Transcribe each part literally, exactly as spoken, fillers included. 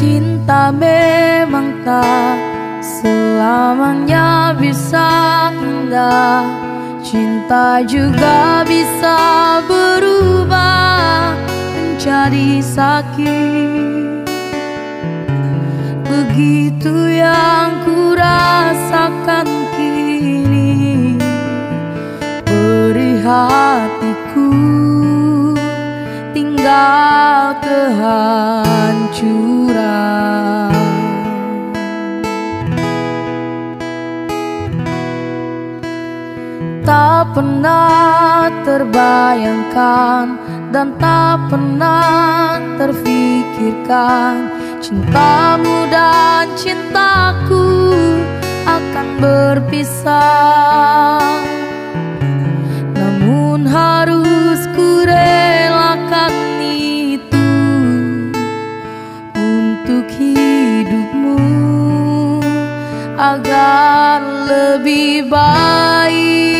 Cinta memang tak selamanya bisa indah. Cinta juga bisa berubah menjadi sakit. Begitu yang ku rasakan kini. Beri hatiku tinggal kehancuran. Tak pernah terbayangkan dan tak pernah terfikirkan cintamu dan cintaku akan berpisah. Namun harus ku relakan itu untuk hidupmu agar lebih baik.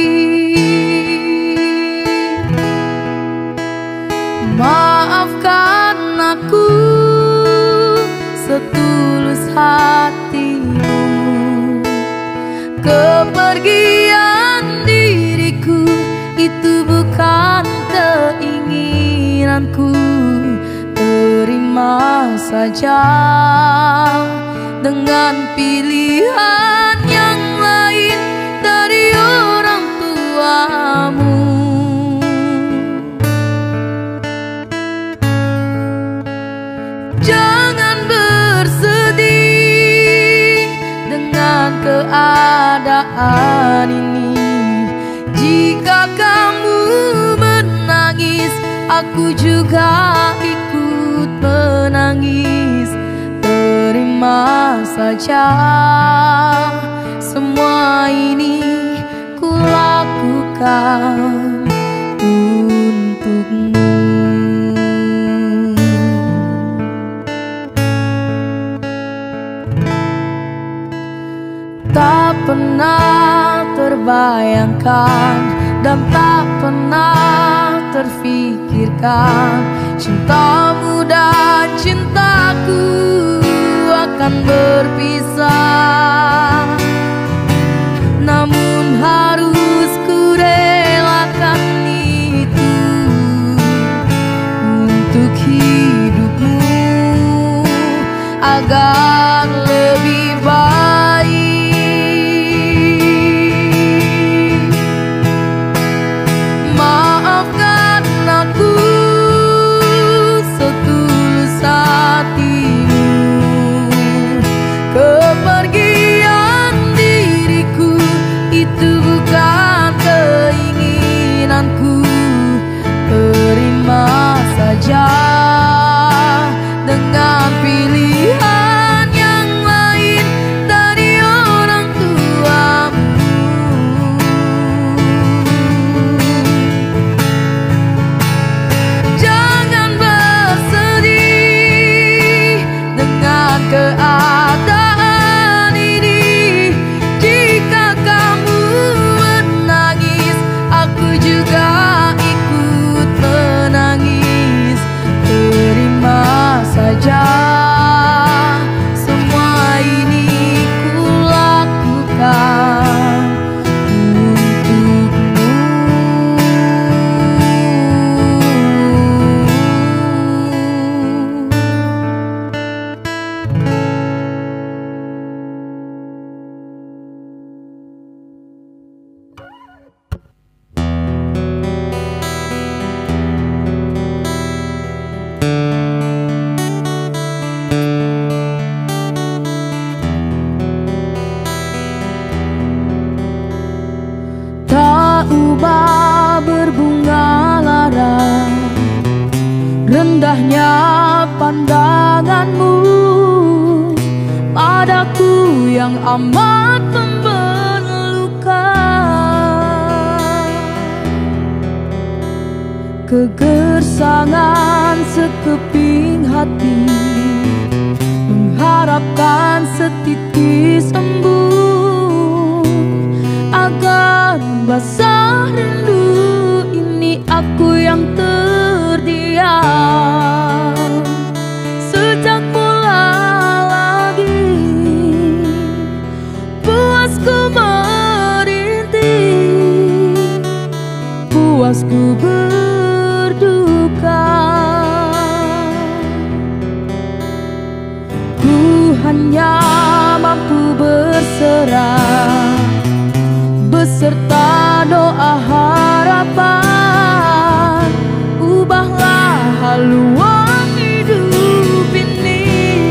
Maafkan aku setulus hatimu. Kepergian diriku itu bukan keinginanku. Terima saja dengan pilihan yang lain dari orang tuamu. Jangan bersedih dengan keadaan ini. Jika kamu menangis, aku juga ikut menangis. Terima saja semua ini ku lakukan untukmu. Tak pernah terbayangkan dan tak pernah terfikirkan cintamu dan cintaku akan berpisah. Namun harus ku relakan itu untuk hidupmu agar lebih baik. Maafkan aku setulus hatimu. Kepergian diriku itu bukan keinginanku. Terima saja dengan pilihan yang lain dari orang tuamu. Jangan bersedih dengan keadaan ini. Jika kamu menangis, aku juga ikut menangis. Terima saja semua ini ku lakukan untukmu. Tak ubah berbunga lara, rendahnya pandanganmu padaku yang amat membelukan. Kegersangan sekeping hati mengharapkan setitis embun agar basah rindu ini. Aku yang terdiam sejak pula hanya mampu berserah beserta doa harapan. Ubahlah haluan hidup ini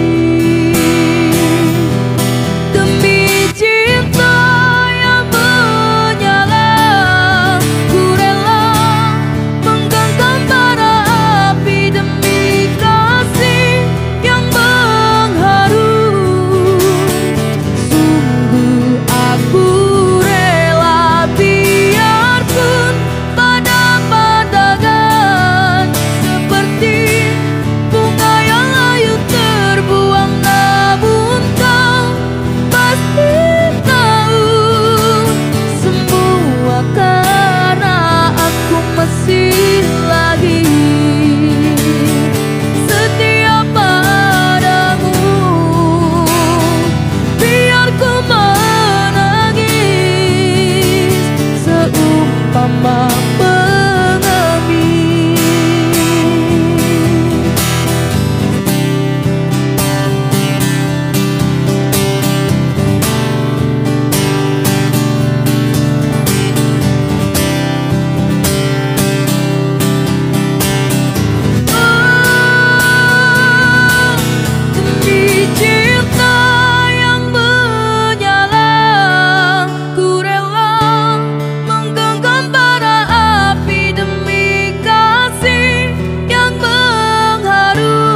demi cinta yang menyala. Ku rela menggenggam bara api demi kasih yang mengharu. Sungguh aku rela biarpun pada pandangan seperti bunga yang layu terbuang, namun kau pasti tahu semua karena aku masih lagi setia padamu. Biar ku menangis seumpama pengemis. Demi cinta yang menyala, ku rela menggenggam bara api demi kasih yang mengharu.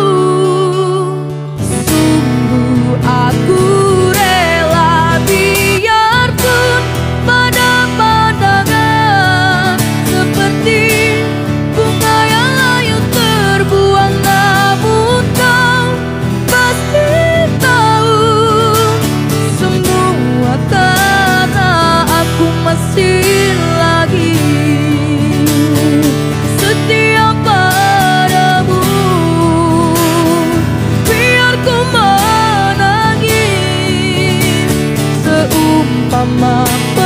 Sungguh aku rela biarpun pada pandangan seperti bunga yang layu terbuang, namun kau pasti tahu semua karena aku masih lagi setia padamu. Biar ku menangis seumpama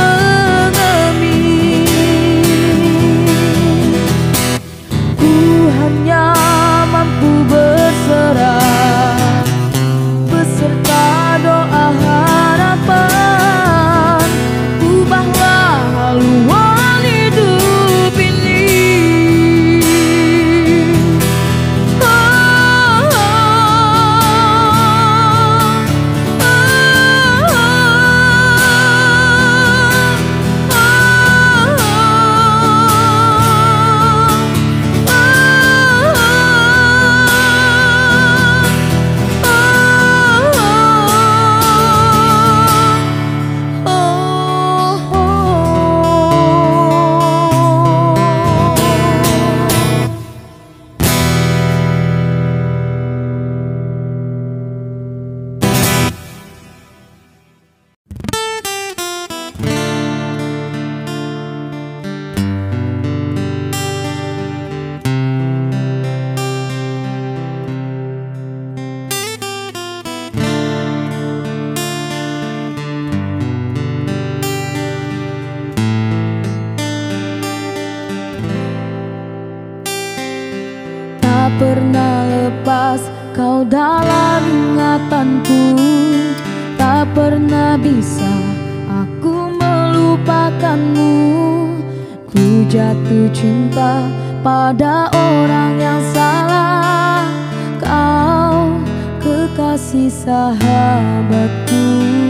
pengemis. Ku hanya mampu berserah beserta doa harapan. Ubahlah haluan hidup ini. Oh, oh, oh, tak pernah lepas kau dalam ingatanku. Tak pernah bisa aku melupakanmu. Ku jatuh cinta pada orang yang salah. Kau kekasih sahabatku.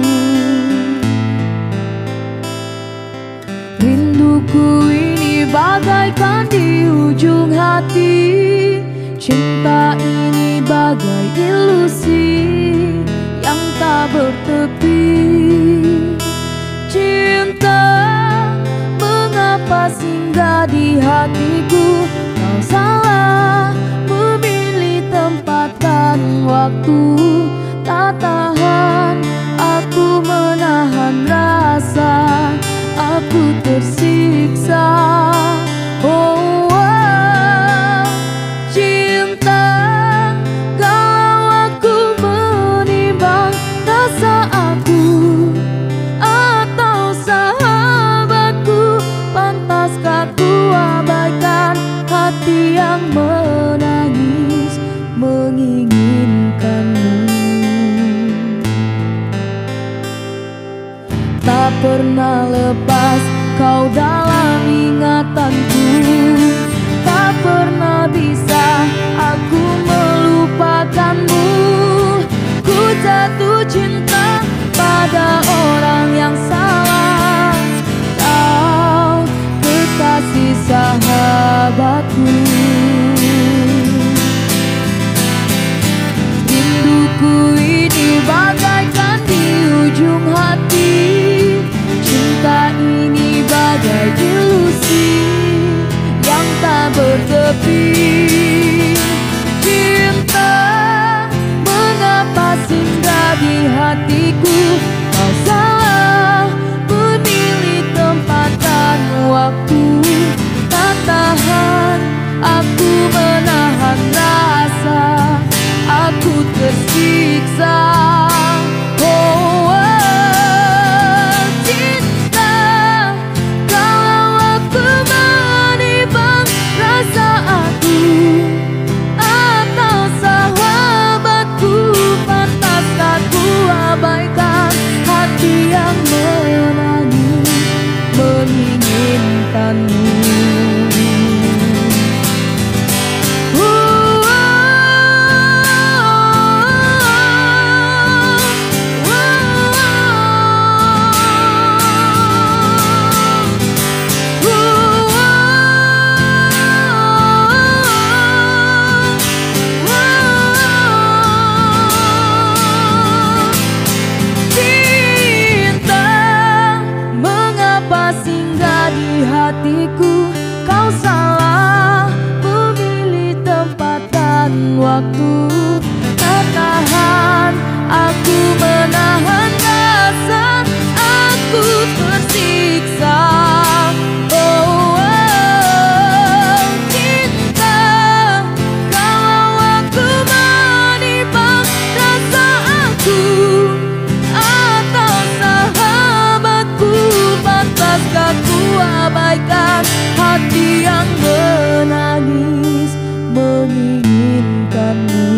Rinduku ini bagaikan di ujung hati. Cinta ini bagai ilusi yang tak bertepi. Cinta, mengapa singgah di hatiku? Kau salah memilih tempat dan waktu. Tak tahan aku menahan rasa, aku tersiksa. Oh, oh, cinta, kalau aku menimbang rasa aku atau sahabatku, pantaskah ku abaikan hati yang menangis menginginkanmu? pernah lepas kau dalam ingatanku. Tak pernah bisa aku melupakanmu. Ku jatuh cinta pada orang yang salah. Kau kekasih sahabatku. Rinduku ini bagaikan di ujung hati. Cinta ini bagai ilusi yang tak bertepi. Cinta, mengapa singgah di hatiku? Kau salah memilih tempat dan waktu. Tak tahan aku menahan rasa, aku tersiksa. Oh, oh, cinta, kalau aku menimbang rasa aku atau sahabatku, pantaskah ku abaikan hati yang menangis menginginkanmu? Hatiku, kau salah memilih tempat dan waktu. Tak tahan aku menahan rasa, aku tersiksa. Oh, oh, cinta, kalau aku menimbang rasa aku atau sahabatku, pantaskah ku abaikan hati yang menangis menginginkanmu?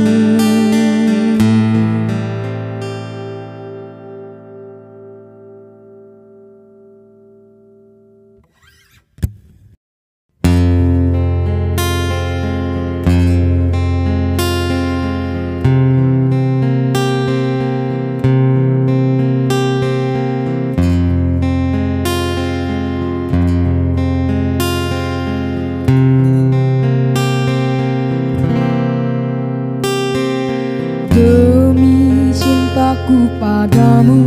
Demi cintaku padamu,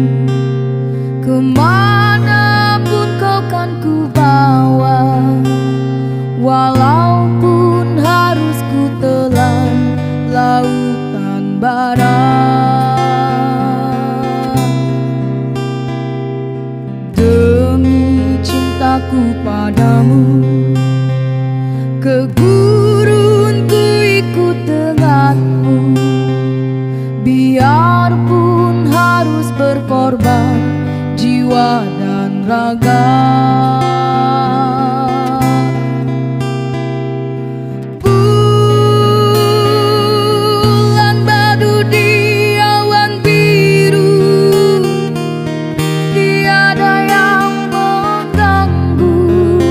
kemanapun kau kan ku bawa. Walaupun harus ku telan lautan bara. Demi cintaku padamu, ke gurun ku ikut denganmu. Biarpun harus berkorban jiwa dan raga. Bulan madu di awan biru, tiada yang mengganggu.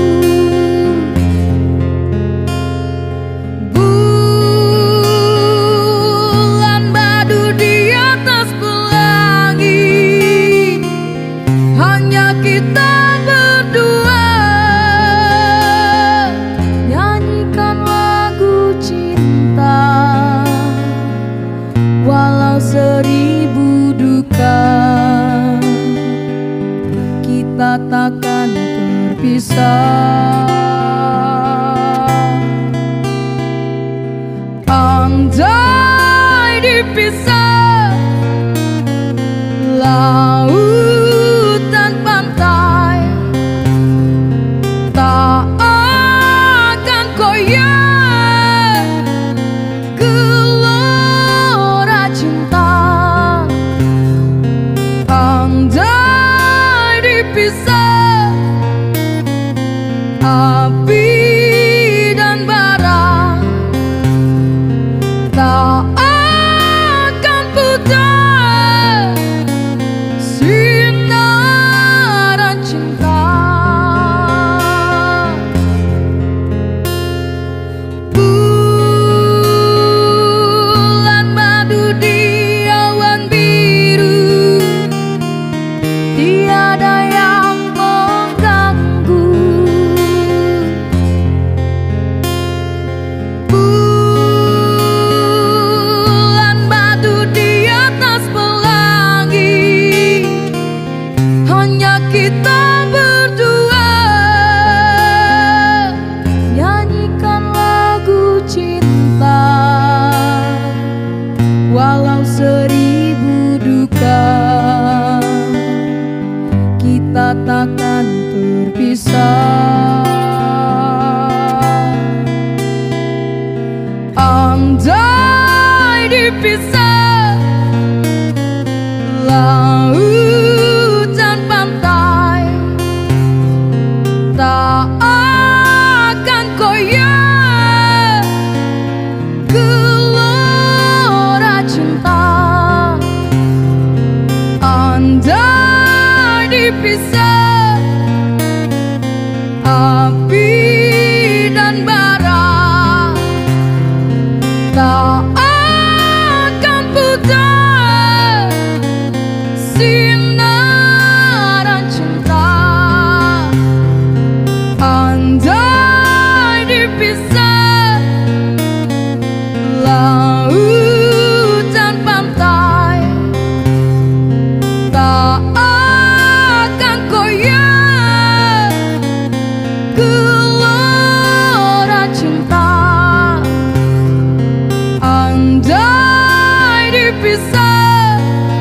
Bulan madu di atas pelangi, hanya kita berdua. Nyanyikan lagu cinta, walau seribu duka, kita takkan terpisah. Andai dipisah laut dan pantai, tak akan koyak gelora cinta. Andai dipisah api dan bara, tak akan pudar sinar dipisah, laut dan pantai tak akan koyak gelora cinta. Andai dipisah api dan bara, tak akan pudar sinaran cinta. Andai dipisah laut dan pantai, tak akan koyak gelora cinta. Andai dipisah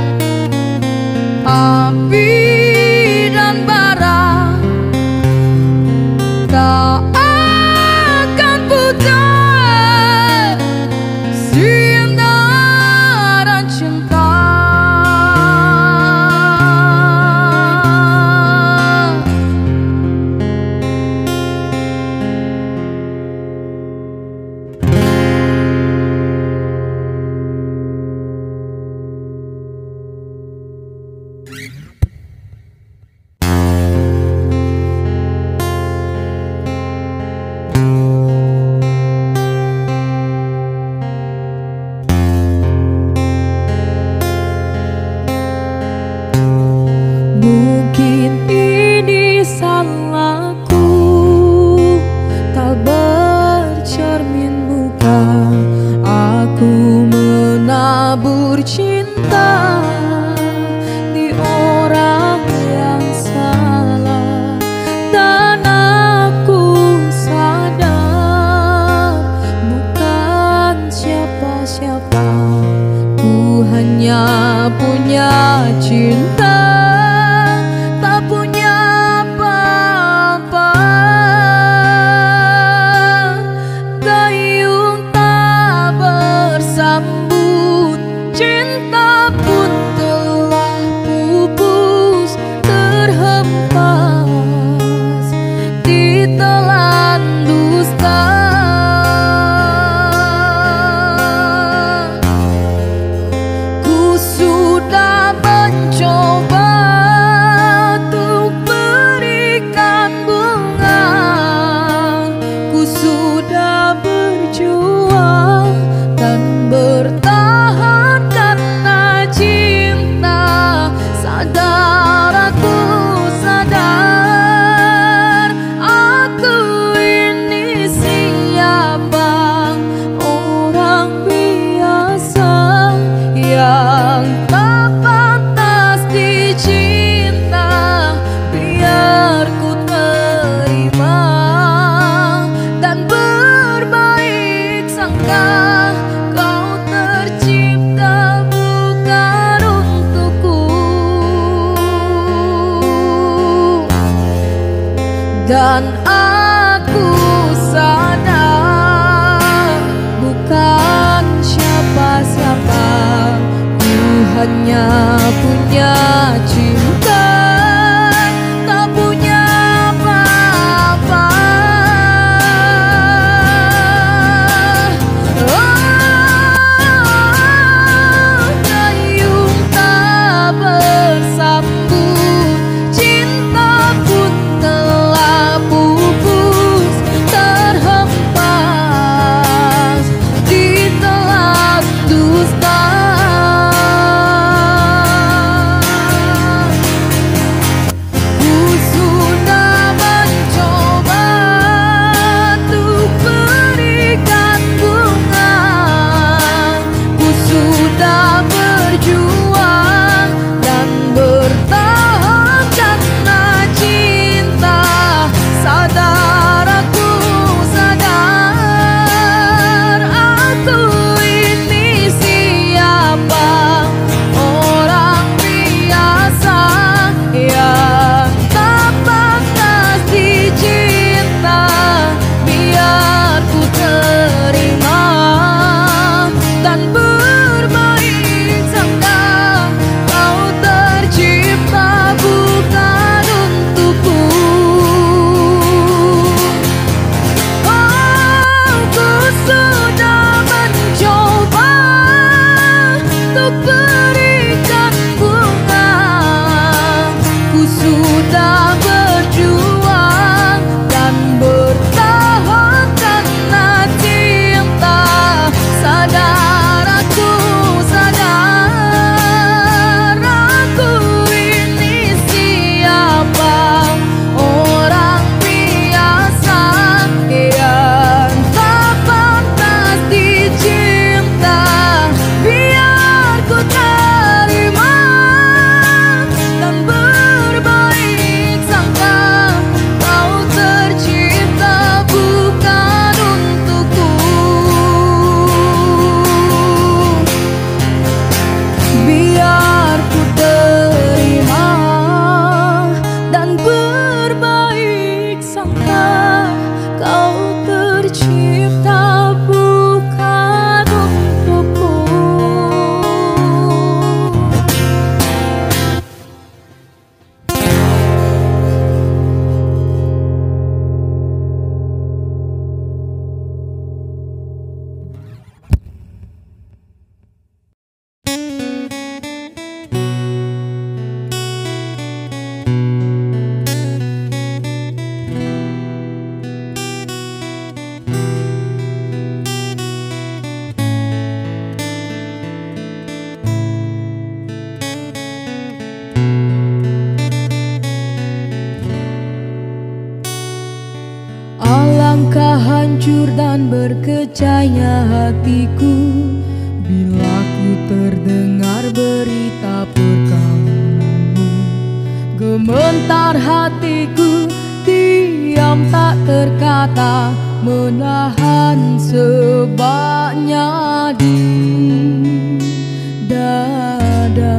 api dan bara, tak akan pudar sinaran cinta. Mungkin ini salahku, tak bercermin muka. Aku menabur cinta di orang yang salah, dan aku sadar bukan siapa-siapa. Ku hanya punya cinta, tak punya apa-apa. Gayung tak bersambut, cinta pun telah pupus, terhempas ditelan dusta. Ku sudah mencoba untuk berikan bunga, ku sudah berjuang dan bertahan karena cinta. Sadar aku, sadar aku ini siapa, orang biasa yang tak pantas dicinta. Biar ku terima dan berbaik sangka, kau tercipta bukan untukku. Dan aku sadar bukan siapa-siapa. Ku hanya punya cinta, tak punya apa-apa. Oh, gayung tak bersambut, cinta pun telah pupus, terhempas ditelan dusta. terima dan berbagi dan berkecahnya hatiku bila ku terdengar berita perkawianmu. Gementar hatiku, diam tak terkata, menahan sebabnya di dada.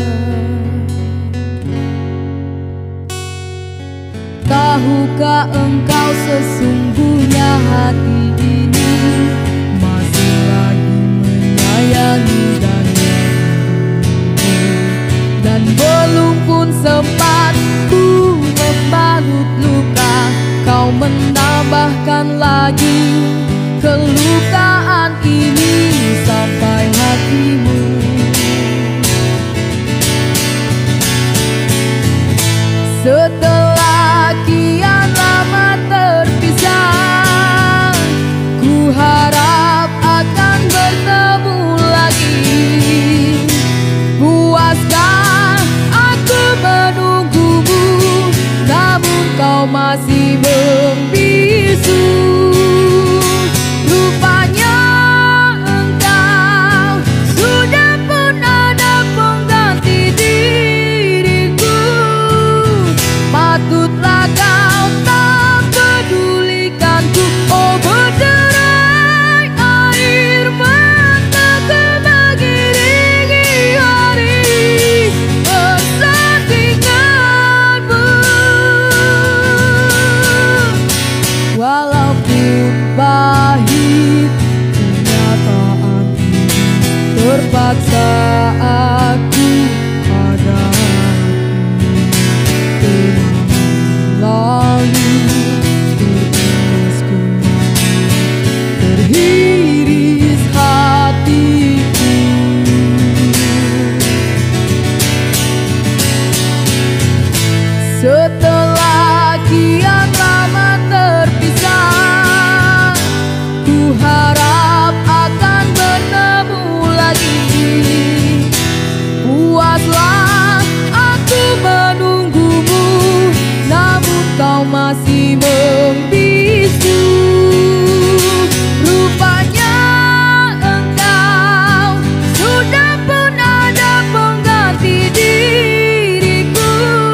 Tahukah engkau sesungguhnya hati ini masih lagi menyayangi dan merindumu, dan belum pun sempat ku membalut luka, kau menambahkan lagi kelukaan ini sampai hatimu. Setelah kian lama terpisah, ku harap akan bertemu lagi. Puaskah aku menunggumu, namun kau masih membisu. Rupanya engkau sudah pun ada pengganti diriku. Patutlah kau tak pedulikanku, oh berderai air mataku mengiringi hari persandinganmu. Walaupun pahit kenyataan ini, terpaksa aku hadapi. Lalu terus kembali terhiris hatiku. Setelah kian lama terpisah, ku harap akan bertemu lagi. Puaslah aku menunggumu, namun kau masih membisu. Rupanya engkau sudah pun ada pengganti diriku.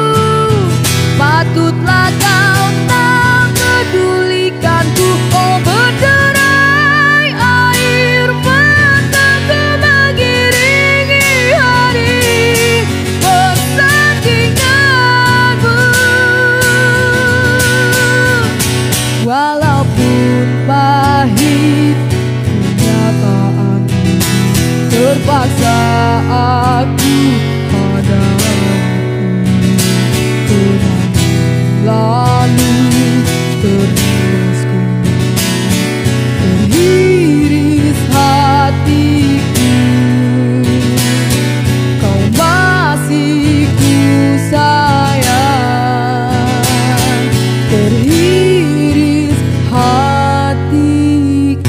Patutlah kau tak pedulikanku, oh berderai air mataku mengiringi hari persandinganmu. Walaupun pahit kenyataan ini, terpaksa aku hadapi. Lalu terus kembali terhiris hatiku. Kau masih ku sayang, terhiris hatiku.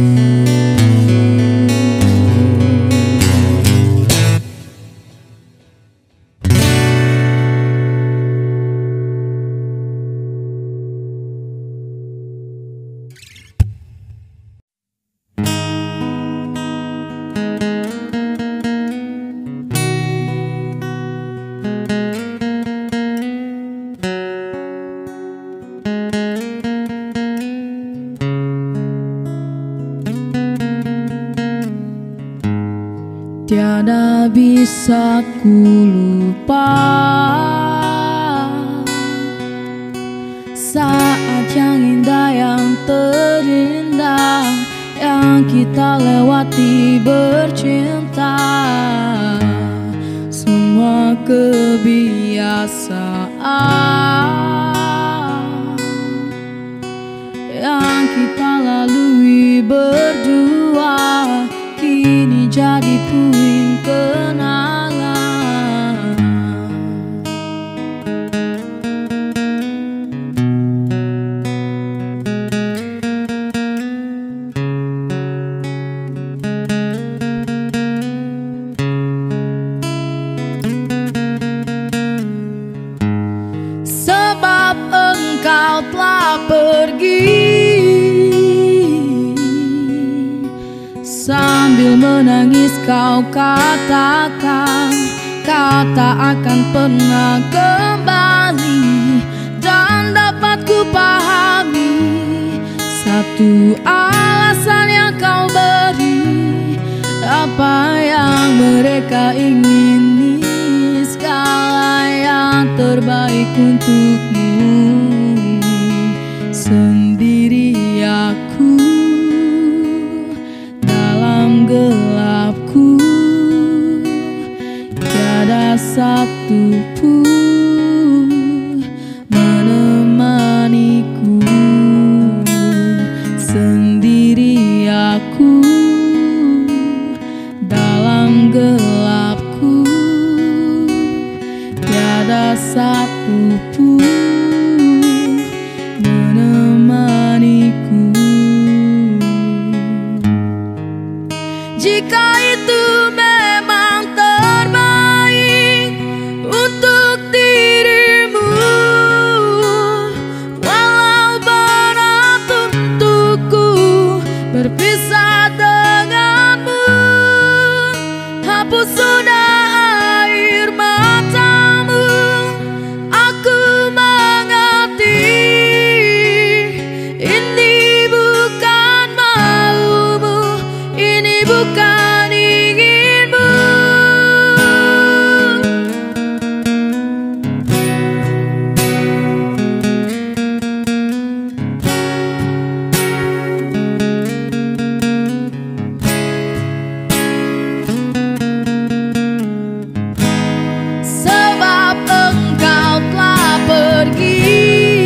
Tiada bisa ku lupa saat yang indah, yang terindah yang kita lewati bercinta. Semua kebiasaan yang kita lalui berdua kini jadi puing kenangan. Sebab engkau telah pergi, menangis kau katakan kau tak akan pernah kembali, dan dapat ku pahami satu alasan yang kau beri. Apa yang mereka ingini, segala yang terbaik untukmu. Sendiri aku dalam gelapku, tiada satu pun menemaniku. Sendiri aku dalam gelapku, tiada satu pun menemaniku. Jika itu memang terbaik untuk dirimu, walau berat untukku berpisah denganmu, hapus sudah air matamu. Aku mengerti ini bukan maumu, ini bukan inginmu. Sebab engkau telah pergi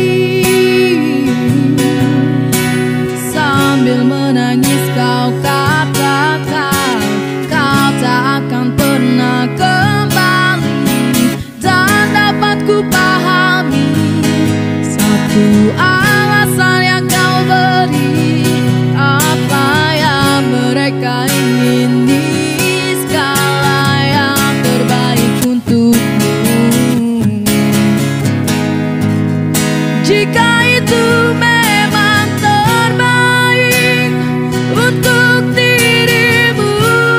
sambil menangis kau katakan kau tak akan pernah kembali, dan dapat ku pahami satu alasan yang kau beri. Apa yang mereka ingini, segala yang terbaik untukmu. Jika itu memang terbaik untuk dirimu,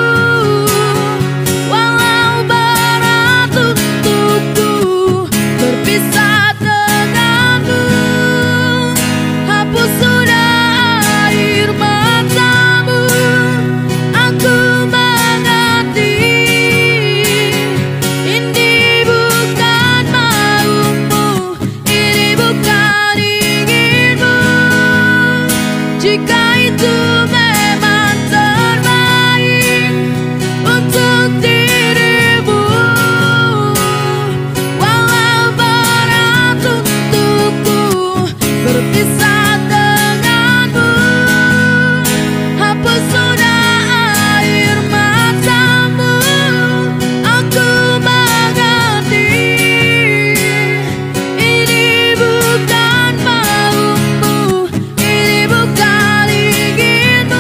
walau berat untukku berpisah denganmu, hapus sudah air matamu. Aku mengerti ini bukan maumu, ini bukan inginmu. Jika itu memang terbaik untuk dirimu, walau berat untukku berpisah denganmu, hapus sudah air matamu. Aku mengerti ini bukan maumu, ini bukan inginmu.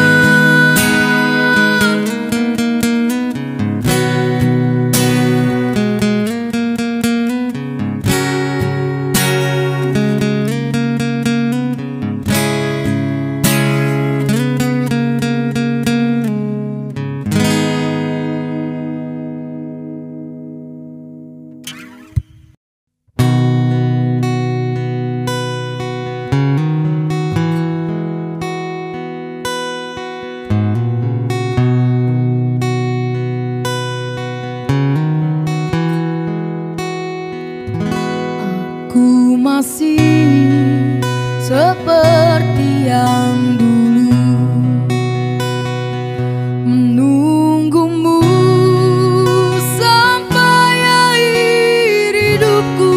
Aku masih seperti yang dulu, menunggumu sampai akhir hidupku.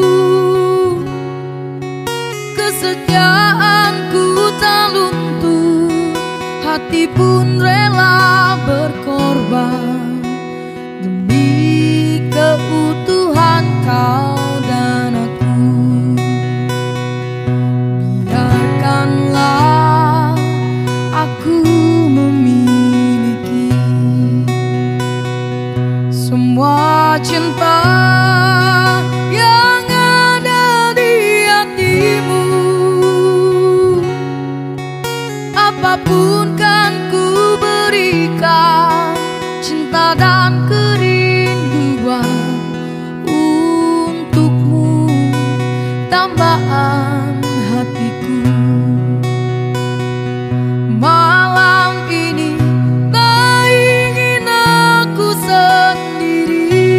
Kesetiaanku tak luntur, hati pun rela berkorban demi keutuhan kau dan aku. dan kerinduan untukmu, dambaan hatiku. Malam ini tak ingin aku sendiri,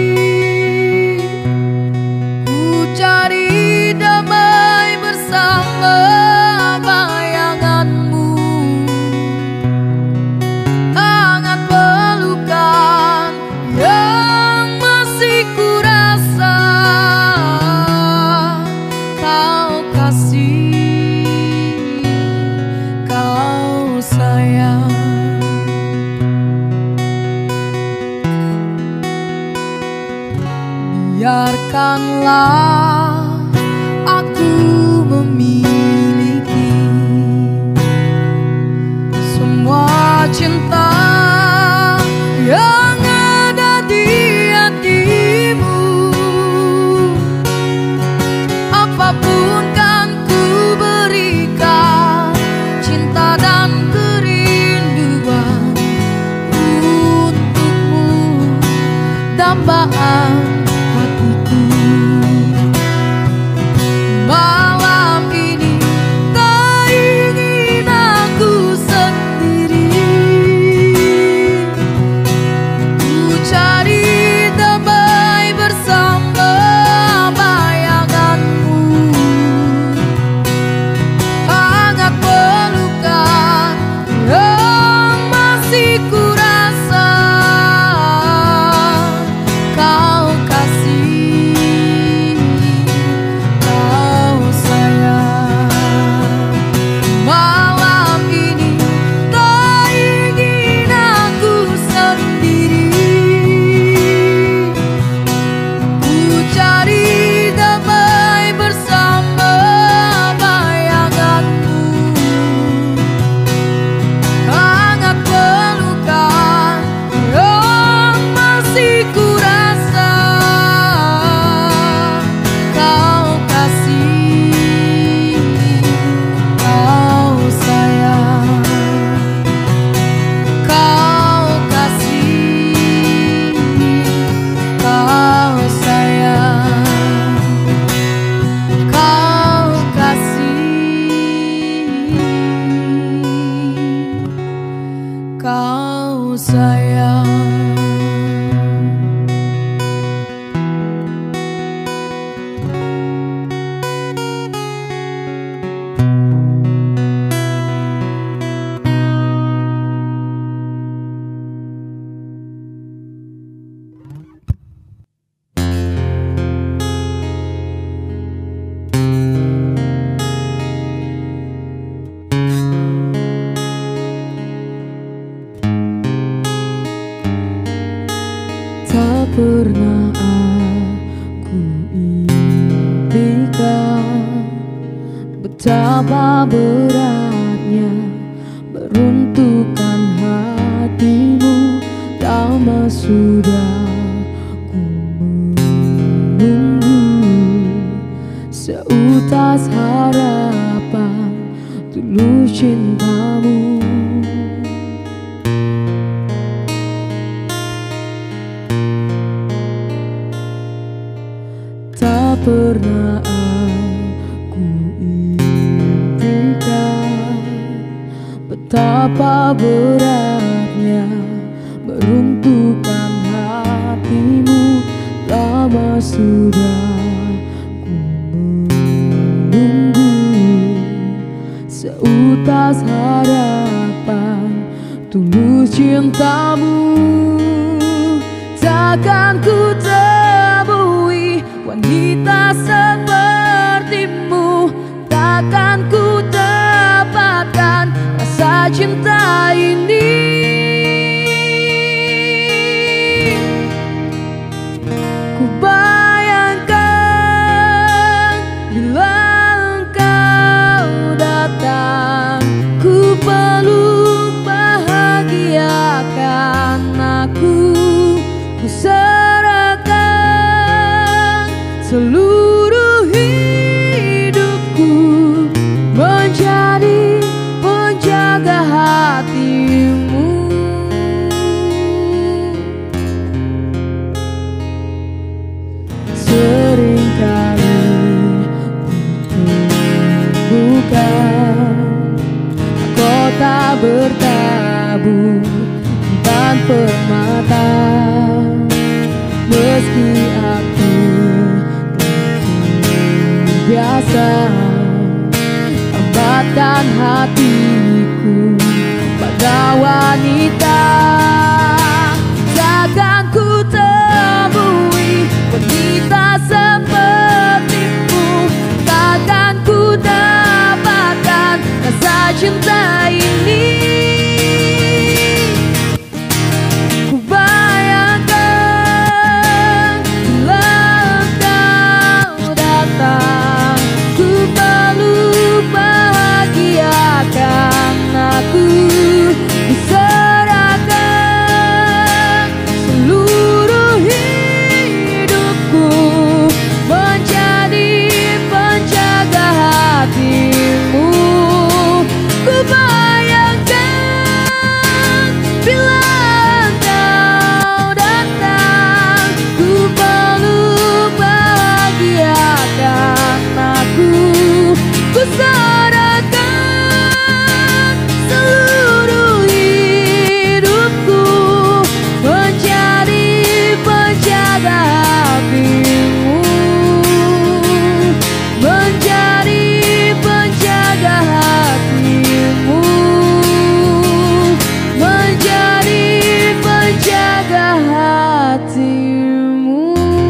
ku cari damai bersama bayanganmu. Hangat pelukan yang masih ku rasa, kau kasih, kau sayang. Biarkanlah aku memiliki semua cinta yang ada di hatimu. Apapun kan ku berikan, cinta dan kerinduan untukmu, dambaan hatiku. Malam ini tak ingin aku sendiri, ku cari damai bersama bayanganmu. Hangat pelukan yang masih ku rasa, kau kasih, kau sayang. Malam ini tak ingin aku sendiri, ku cari damai bersama bayanganmu. Hangat pelukan yang masih ku rasa, kau kasih, kau sayang. Kau kasih, kau sayang. Kau kasih, kau sayang. Tak pernah aku impikan betapa beratnya meruntuhkan hatimu. Lama sudah ku menunggu seutas harapan tulus cintamu. Tak pernah aku impikan betapa beratnya meruntuhkan hatimu. Lama sudah ku menunggu seutas harapan tulus cintamu. Takkan ku temui wanita sepertimu, takkan ku dapatkan rasa cinta ini. Ku bayangkan bila engkau datang, ku peluk bahagiakan aku, ku serahkan seluruh hidupku menjadi penjaga hatimu. permata. Meski aku biasa obatkan hatiku pada wanita. Takkan ku temui wanita sepertimu, takkan ku dapatkan rasa cinta ini. Ku bayangkan bila kau datang, ku peluk bahagiakan aku. Ku serahkan seluruh hidupku menjadi penjaga hatimu. Ku bayangkan bila kau datang, ku peluk bahagiakan aku. Ku serahkan seluruh hidupku menjadi penjaga hatimu, menjadi penjaga hatimu, menjadi penjaga hatimu.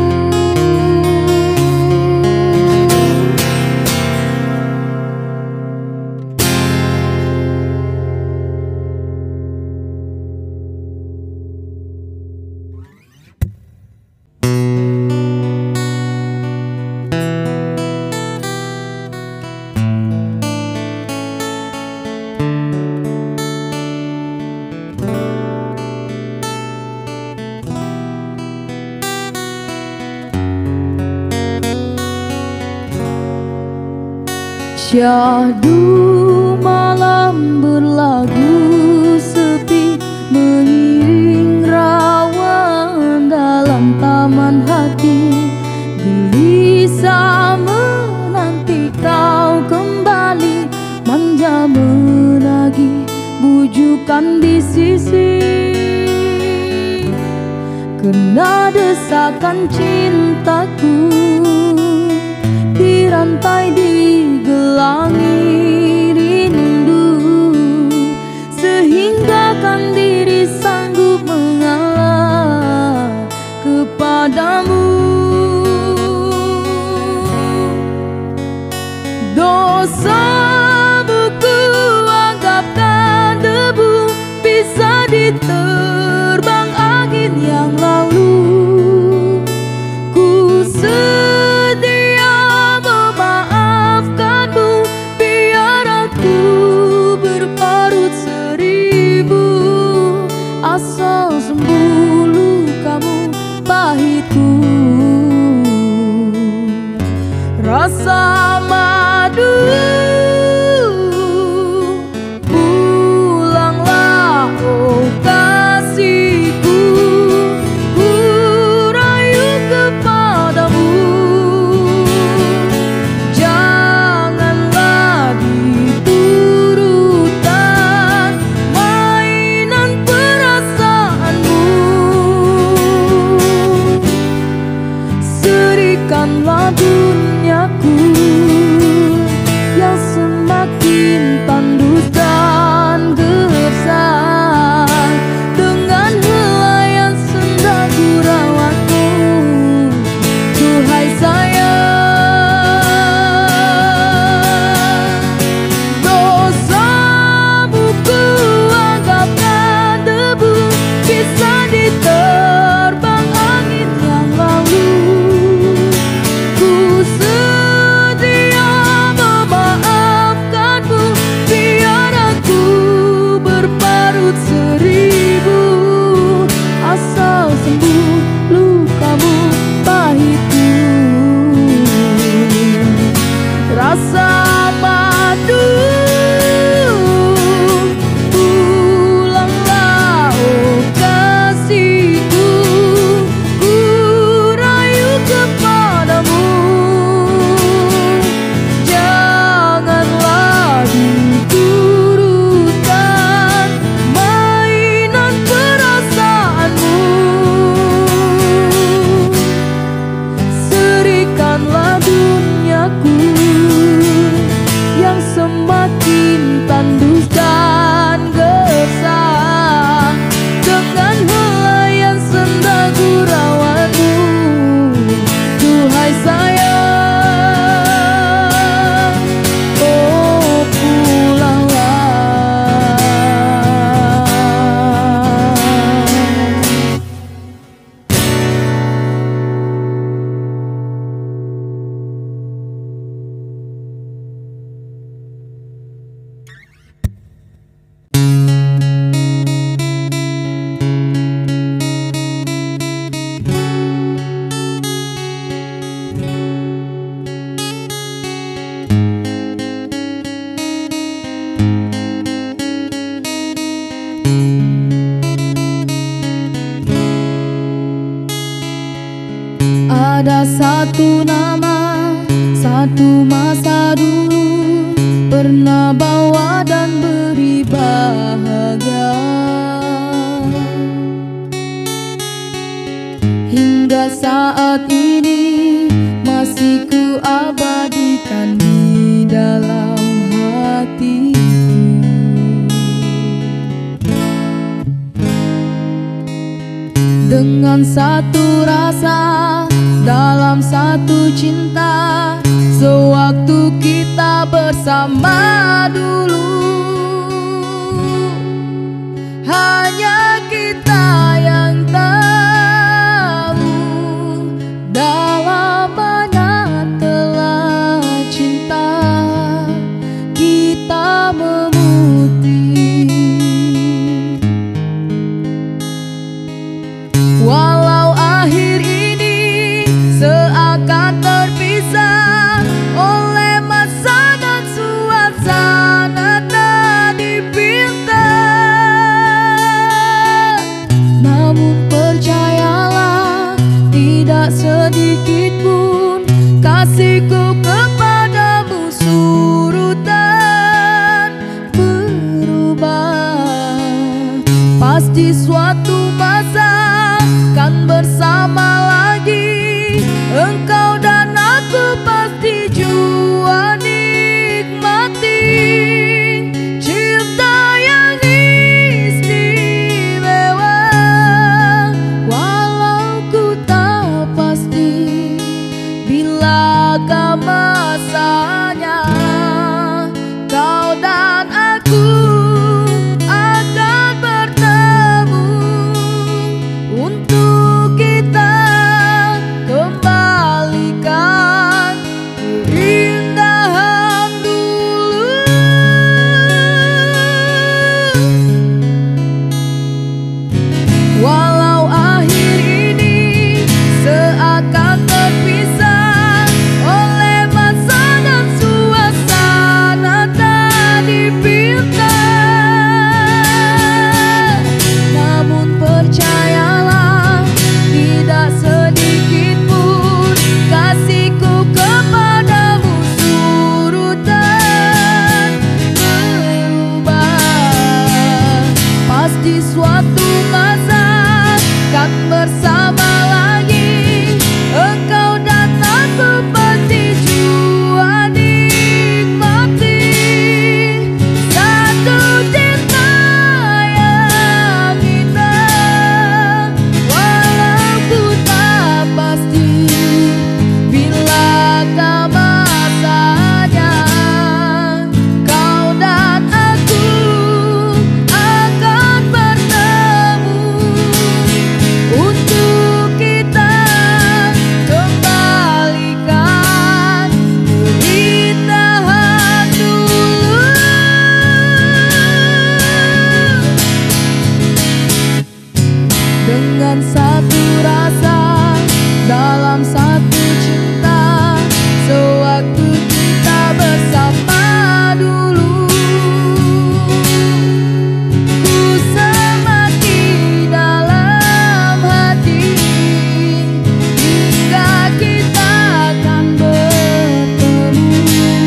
Syahdu malam berlagu sepi, mengiring rawan dalam taman hati. Gelisah menanti kau kembali, manja menagih bujukan di sisi. Kena desakan cintaku dirantai digelangi rindu, sehingga kan diri sanggup mengalah kepadamu. Dosamu ku anggapkan debu, bisa diterbang angin yang lalu. Ku sedia memaafkanmu, biar aku berparut seribu, asal sembuh lukamu pahitku. Rasa madu, pulanglah oh kasihku, ku rayu kepadamu. Janganlah diturutkan mainan perasaanmu. Serikanlah duniaku yang satu nama, satu masa dulu pernah bawa dan beri bahagia. Hingga saat ini masih ku abadikan di dalam hatiku. Dengan satu rasa, dalam satu cinta, sewaktu kita bersama dulu, hanya kita yang tahu dalam mana telah cinta kita memutih. Walau akhir ini seakan terpisah oleh masa dan suasana tak dipinta, namun percayalah tidak sedikit pun kasihku kepadamu surut dan berubah. Pasti suatu masa kan bersama lagi, engkau dan aku pasti jua nikmati cinta yang istimewa. Walau ku tak pasti bilakah masanya kau dan aku akan bertemu untuk kita kembalikan keindahan dulu. Walau akhir ini seakan terpisah oleh masa dan suasana tak dipinta, namun percayalah tidak sedikit pun kasihku kepadamu surut dan berubah. Pasti suatu masa kan bersama lagi, engkau dan aku pasti jua nikmati satu cinta yang indah. Walau ku tak pasti bilakah masanya kau dan aku akan bertemu untuk kita kembalikan keindahan dulu. Dengan satu rasa, dalam satu cinta, sewaktu kita bersama dulu, ku semati dalam hati hingga kita akan bertemu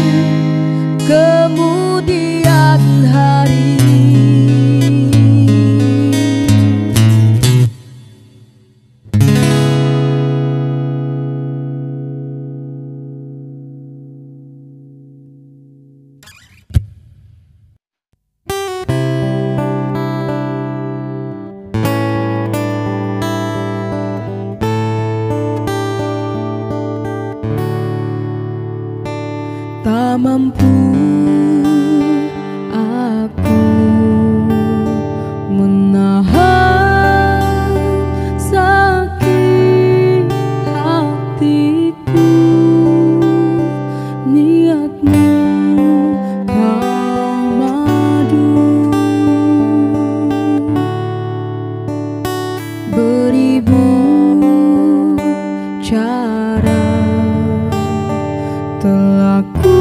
kemudian hari. Tak mampu aku menahan sakit hatiku, niatmu kau madu beribu cara telah ku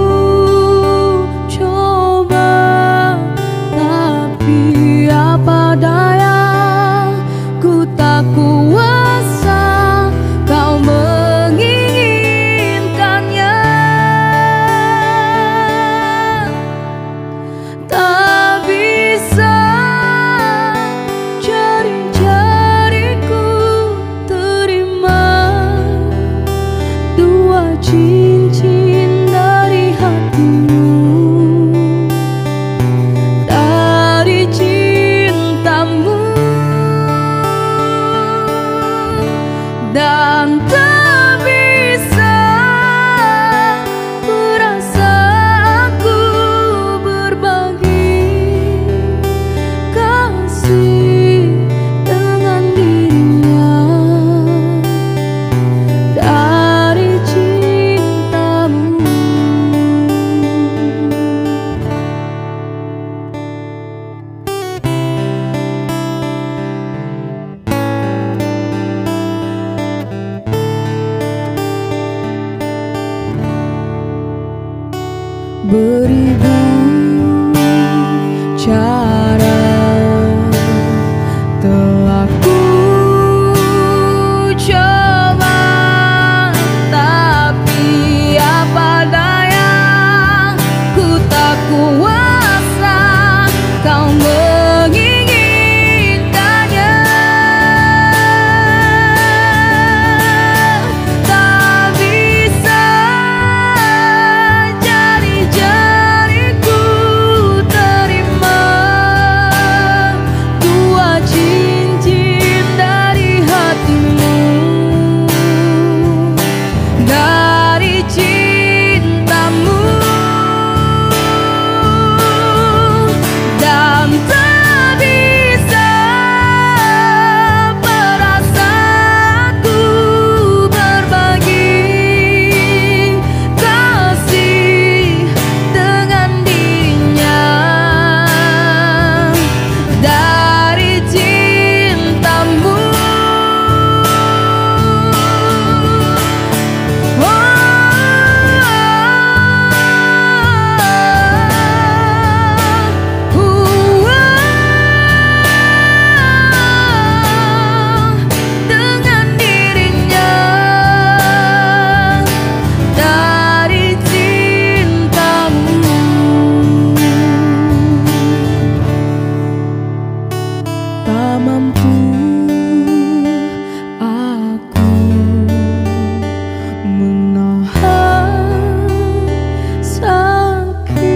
coba, tapi apa daya, ku tak kuasa kau mengingat. beribu cara telah ku coba, tapi apa daya, ku tak kuasa kau menginginkannya. Tak bisa jadi jariku terima dua cincin dari hatimu, dari cintamu, dan tak bisa perasaanku berbagi kasih dengan dirinya, dari cintamu. Dengan dirinya, dari cintamu. Tak mampu aku menahan sakit.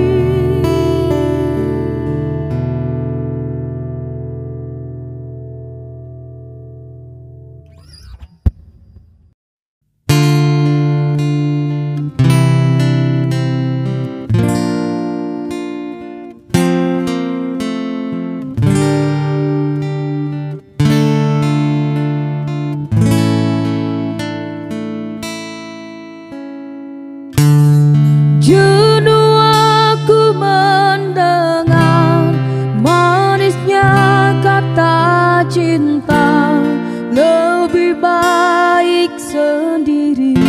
Jenuh aku mendengar manisnya kata cinta, lebih baik sendiri.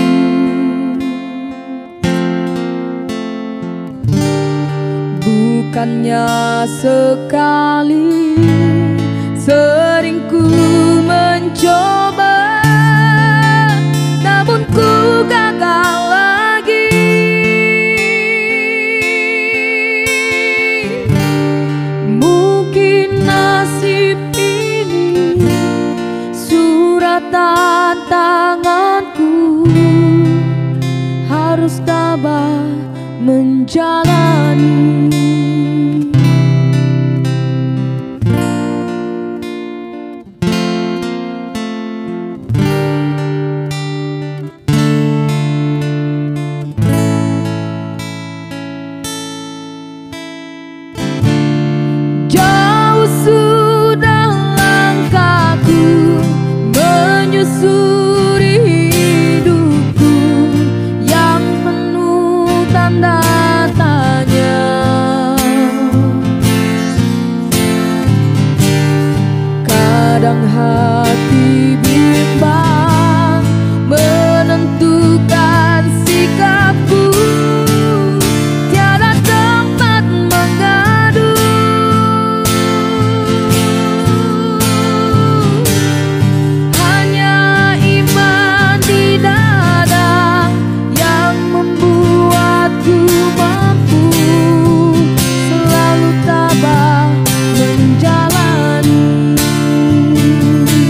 Bukannya sekali sering ku mencoba, namun ku gagal lagi. Mungkin nasib ini suratan tanganku, harus tabah menjalani. Jauh sudah langkahku menyusuri hidupku yang penuh tanda tanya. Kadang hati bimbang menentukan sikapku, tiada tempat mengadu. Hanya iman di dada yang membuatku mampu selalu tabah menjalani.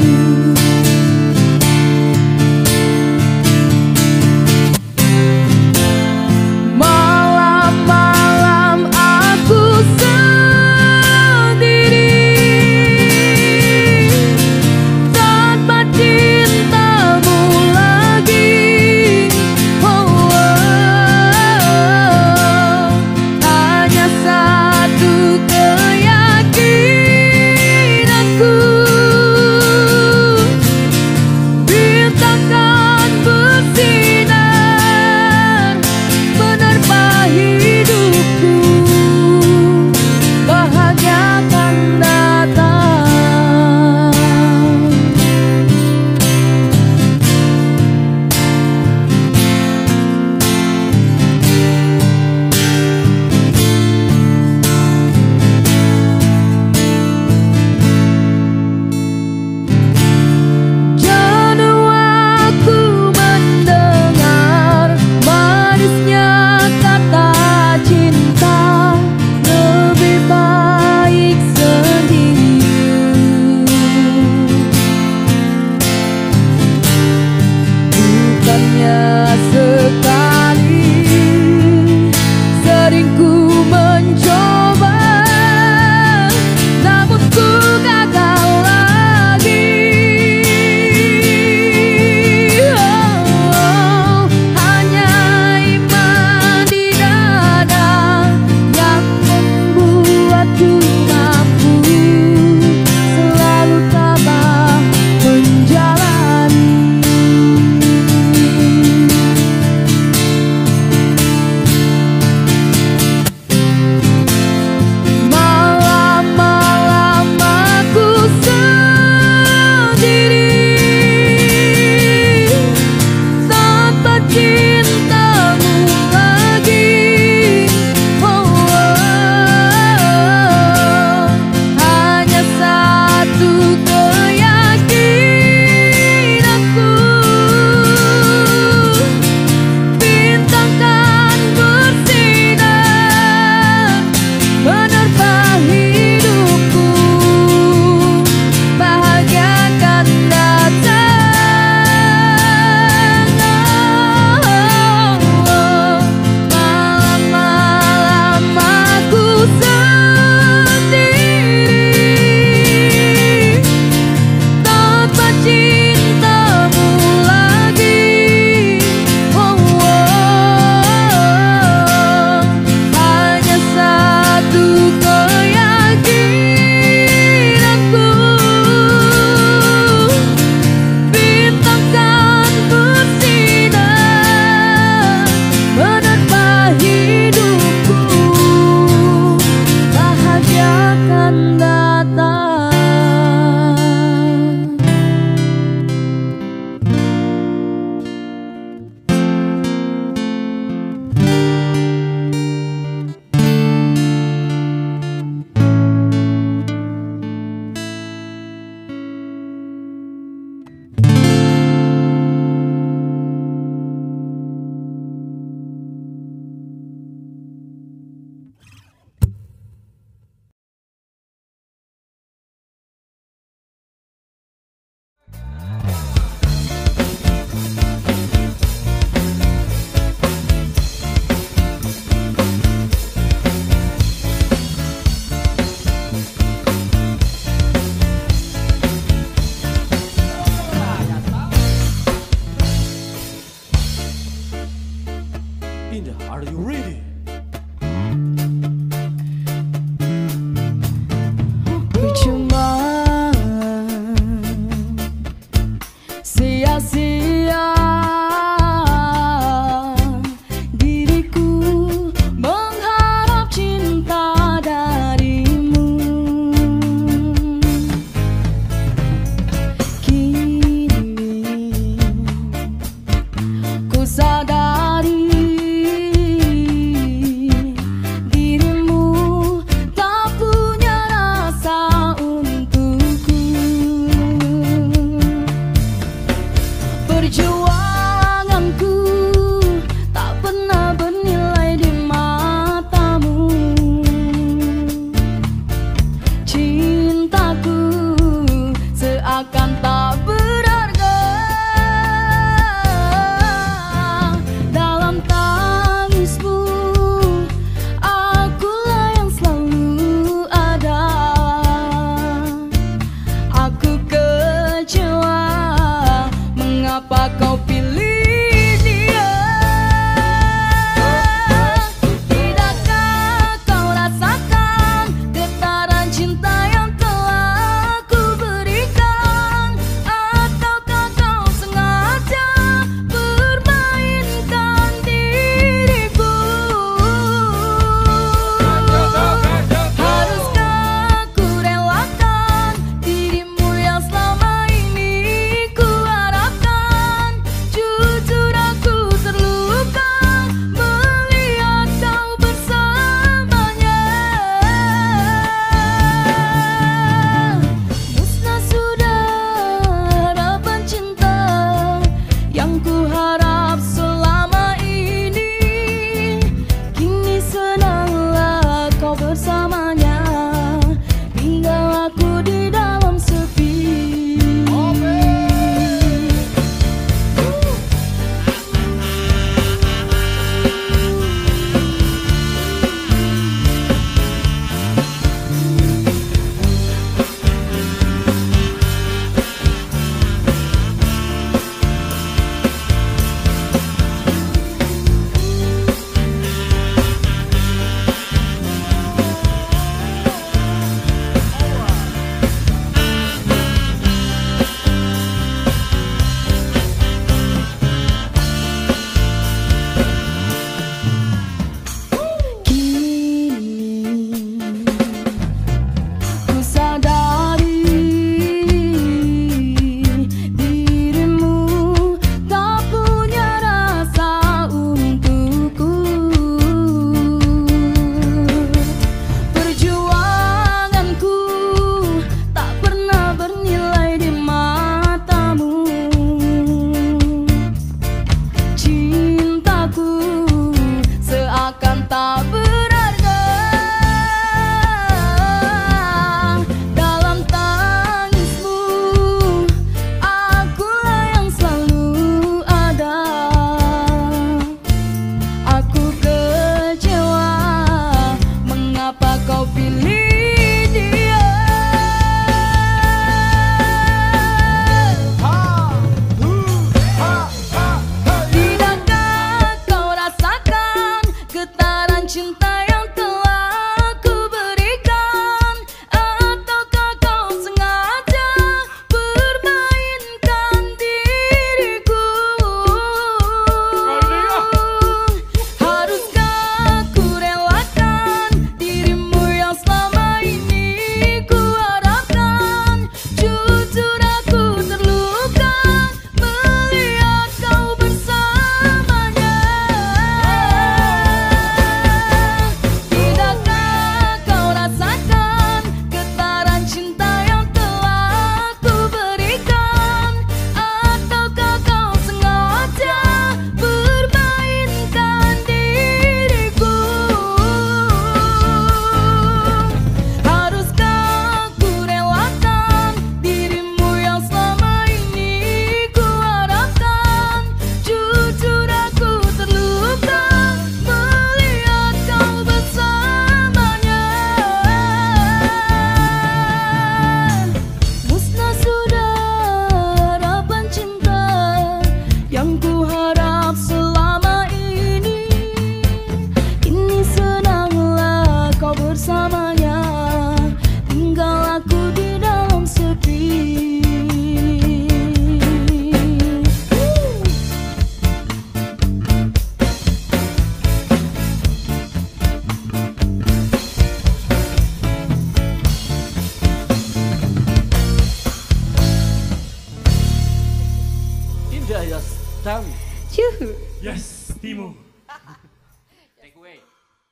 Jaya Stami. Cuh. Yes, Timo. Take away.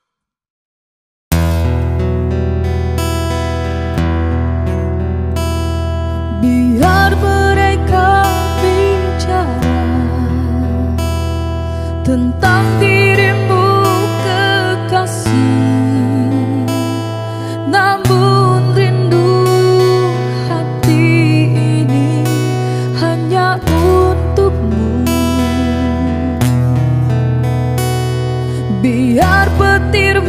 Biar mereka bicara tentang dirimu kekasih, namun rindu hati ini hanya untukmu. Biar petir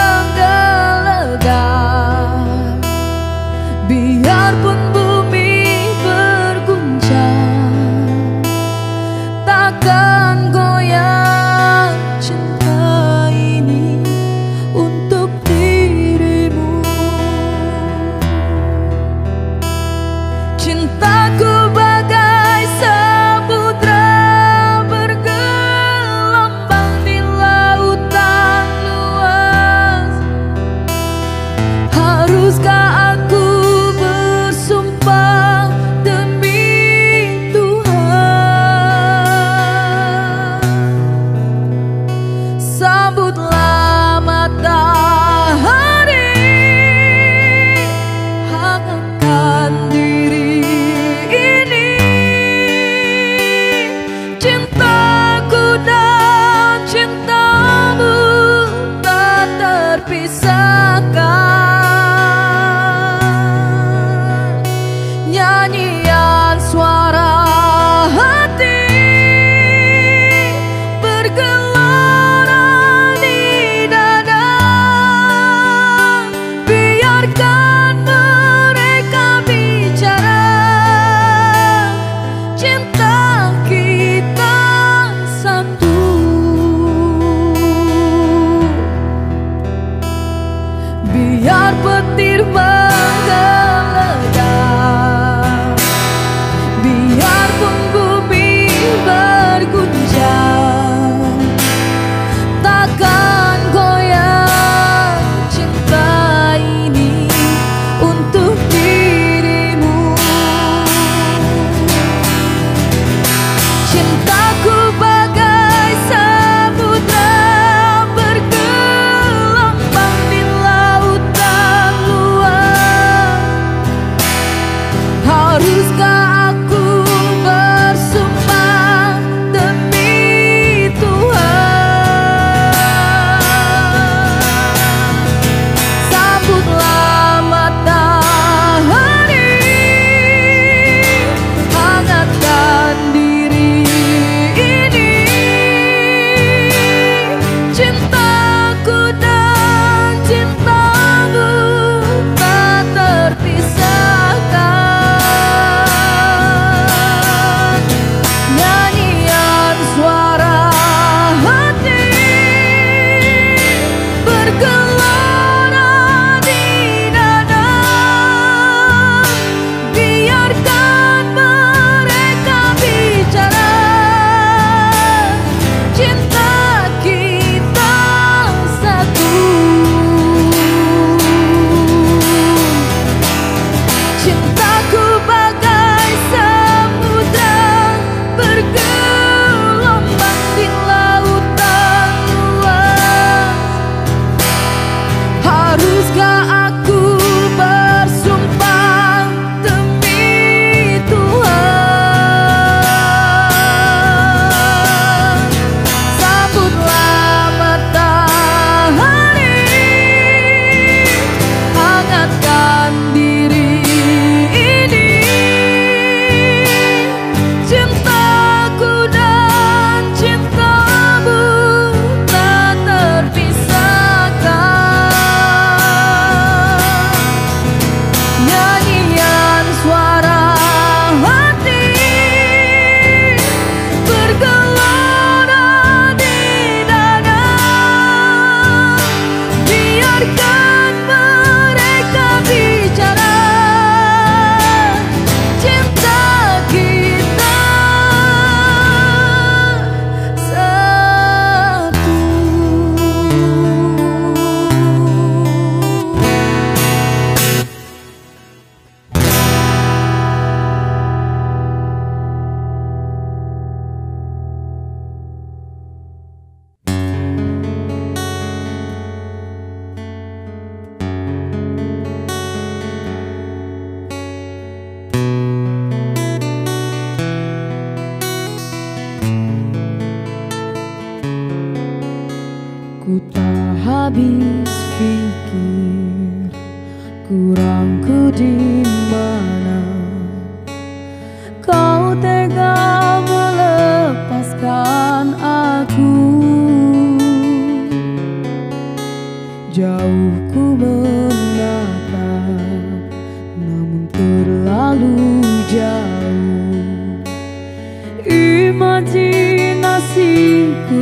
menggelegar, biarpun bumi berguncang, takkan goyah cinta ini untuk dirimu. Cintaku bagai samudra bergelombang di lautan luas. Haruskah aku bersumpah demi Tuhan? Sambutlah matahari, hangatkan diri ini. Cintaku dan cintamu tak terpisahkan. Nyanyian suara hati bergelora di dada. Biarkan mereka bicara, cinta kita satu. Biar petir menggelegar, biarpun bumi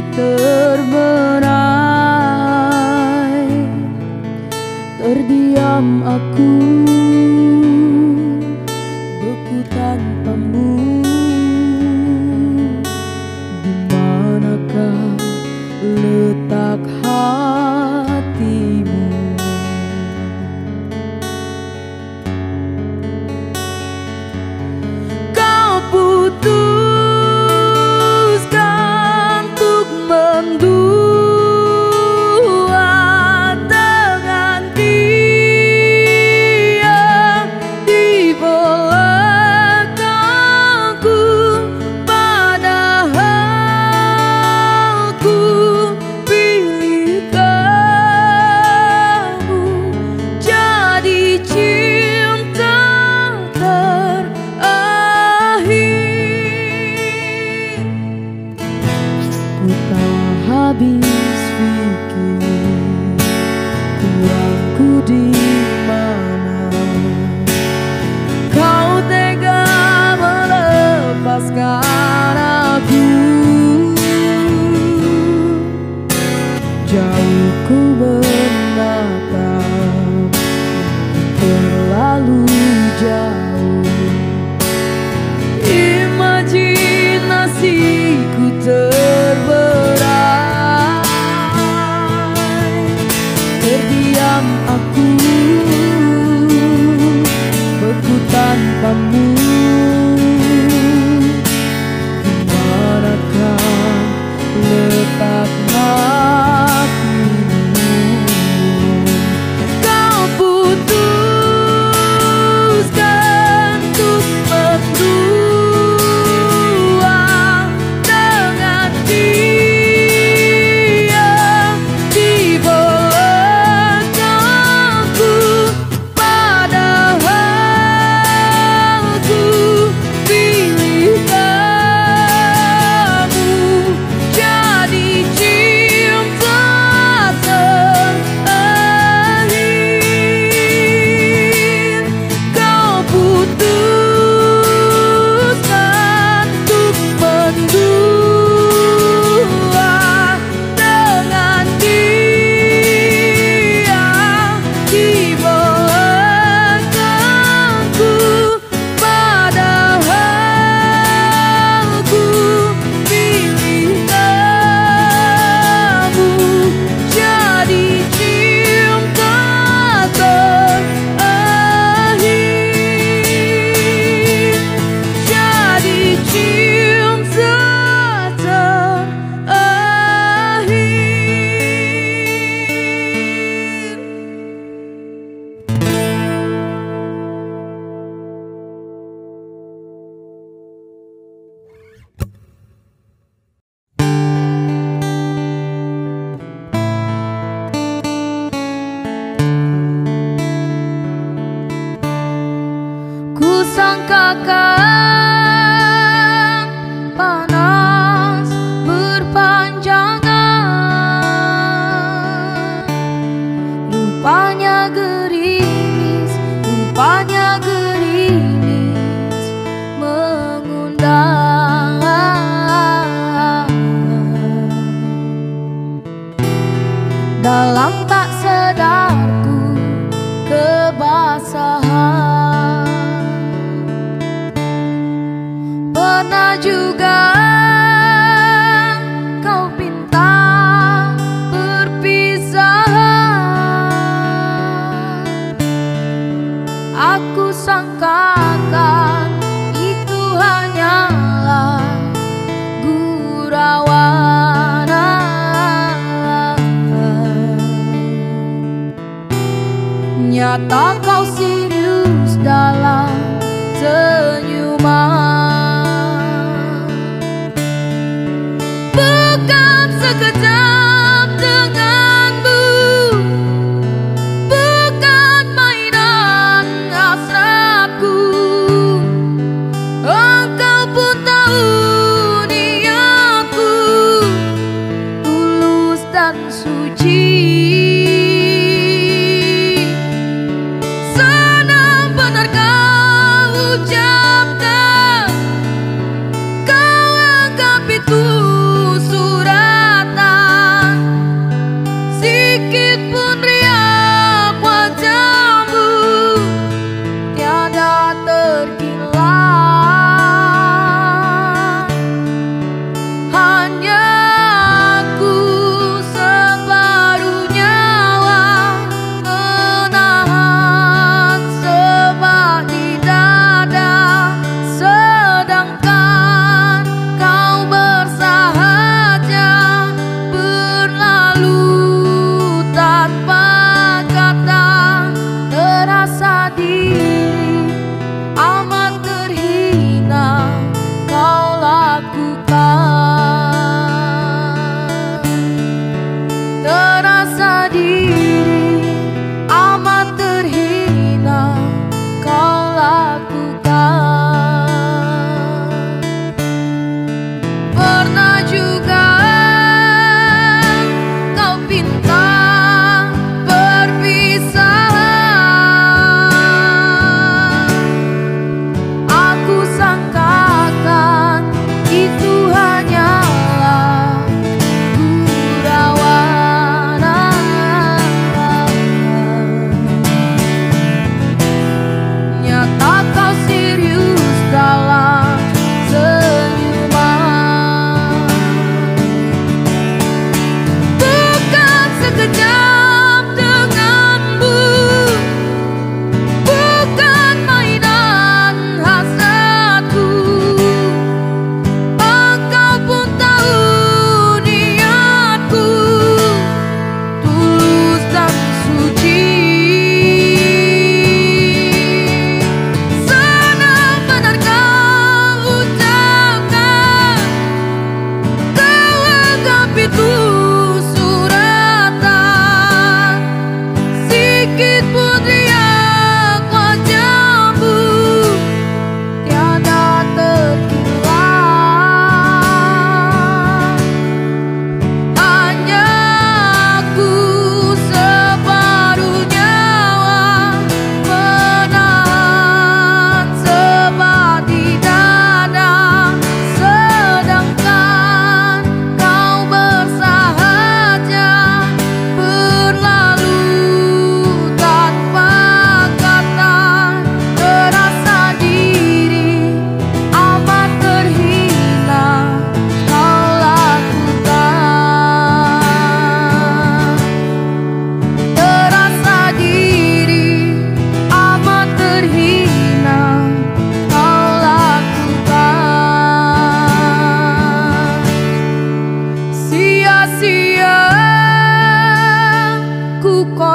terberai, terdiam aku beku tanpamu. Di manakah letak hatimu? Kau putuskan untuk mendua dengan dia di belakangku, padahal ku pilih kamu jadi cinta terakhir. Ku tak habis pikir kurangku di mana kau tega melepaskan aku. Jauh ku menatap, terlalu jauh. Imajinasiku terberai, terdiam aku beku tanpamu. Di manakah letak hatimu? Kau putuskan untuk mendua dengan dia di belakangku, padahal ku pilih kamu jadi cinta terakhir. Kau putuskan untuk mendua dengan dia di belakangku, padahal ku pilih kamu jadi cinta terakhir, jadi cinta ku sangkakan panas berpanjangan, rupanya gerimis, rupanya gerimis mengundang. Dalam tak sadarku kebasahan, pernah juga kau pinta perpisahan. Aku sangkakan itu hanyalah gurauan, nyata kau serius dalam senyuman. Bukan sekejap denganmu, bukan mainan hasratku. Engkau pun tahu niatku tulus dan suci.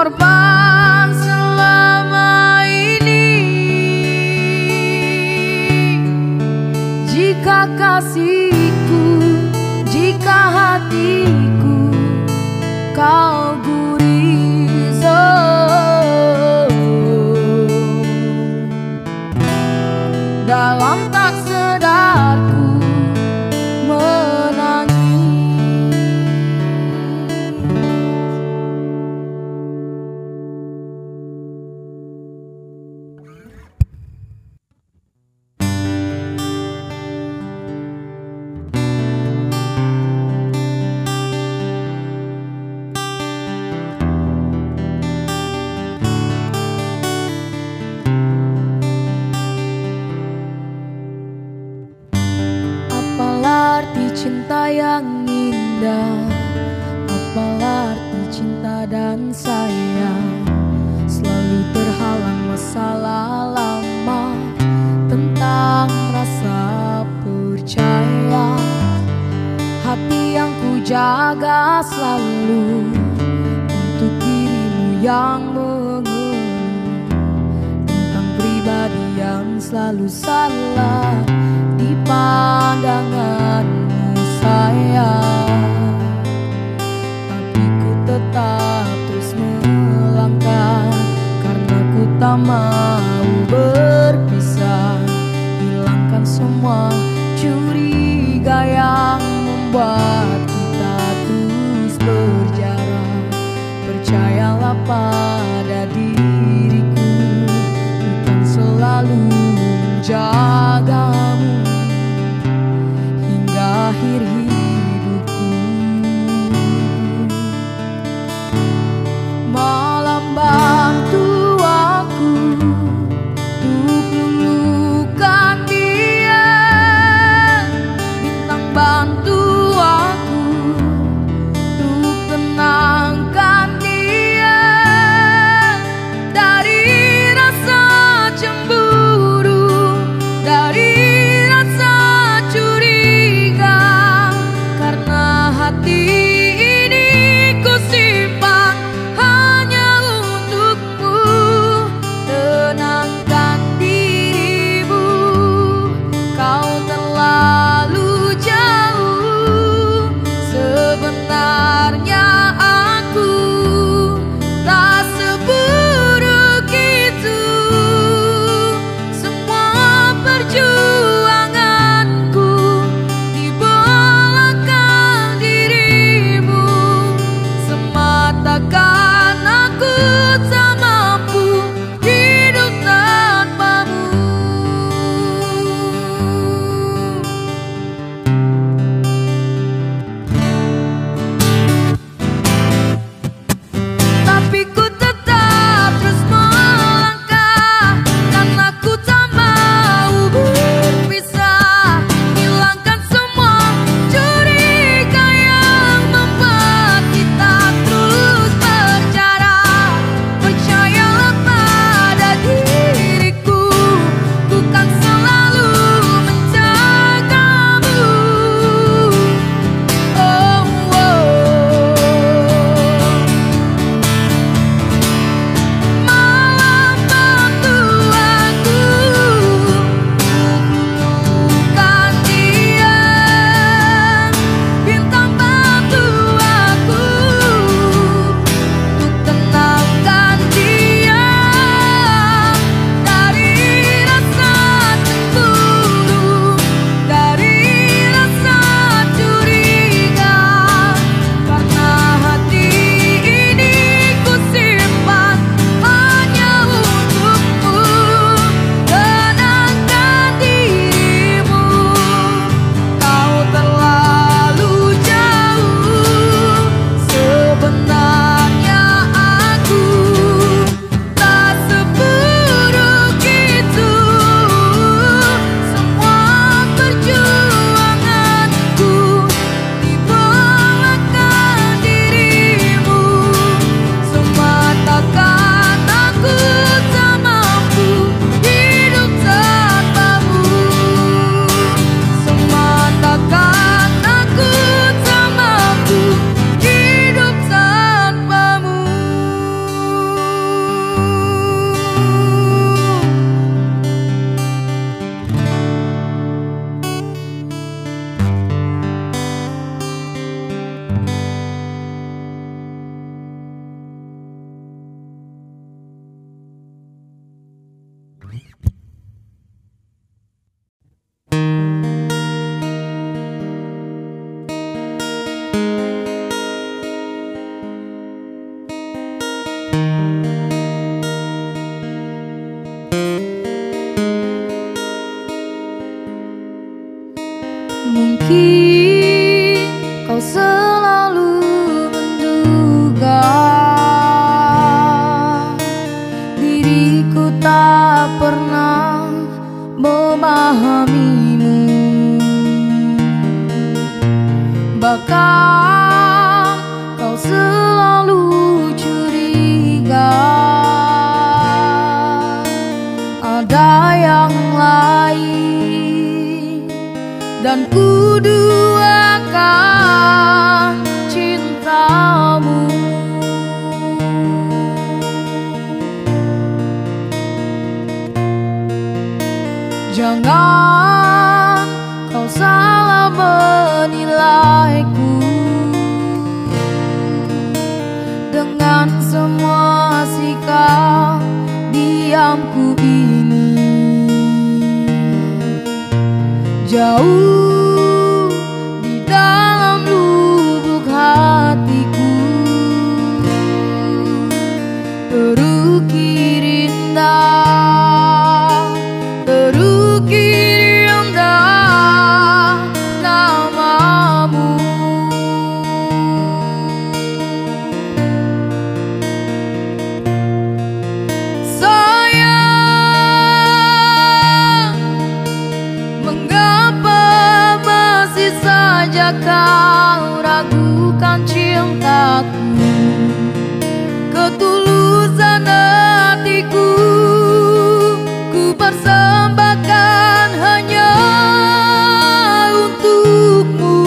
korban selama ini. Jika kasihku, jika hatiku kau gurizo, dalam tak sadarku cinta yang indah, apalah arti cinta dan sayang. Selalu terhalang masalah lama tentang rasa percaya. Hati yang ku jaga selalu untuk dirimu yang mengeluh tentang pribadi yang selalu salah di pandanganmu sayang. Tapi ku tetap terus melangkah karena ku tak mau berpisah. Hilangkan semua curiga yang membuat kita terus berjarak. Percayalah pada diriku, ku kan selalu menjagamu akhir hidupku. Malam bantu aku untuk luluhkan dia, bintang bantu aku untuk tenangkan dia dari rasa cemburu, dari rasa curiga. Hati ini ku simpan hanya untukmu. Tenangkan dirimu, kau terlalu jauh. Sebenarnya aku tak seburuk itu. Semua perjuanganku di belakang takkan aku tak mampu hidup tanpamu. Mungkin kau selalu menduga diriku tak pernah memahamimu. Bahkan kau selalu curiga ada yang lain, dan ku duakan cintamu. Jangan kau salah menilaiku dengan semua sikap diamku ini. Jauh di dalam lubuk hatiku terukir indah, terukir indah namamu. Sayang, mengapa masih saja kau ragukan cintaku, ketulusan hatiku ku persembahkan hanya untukmu.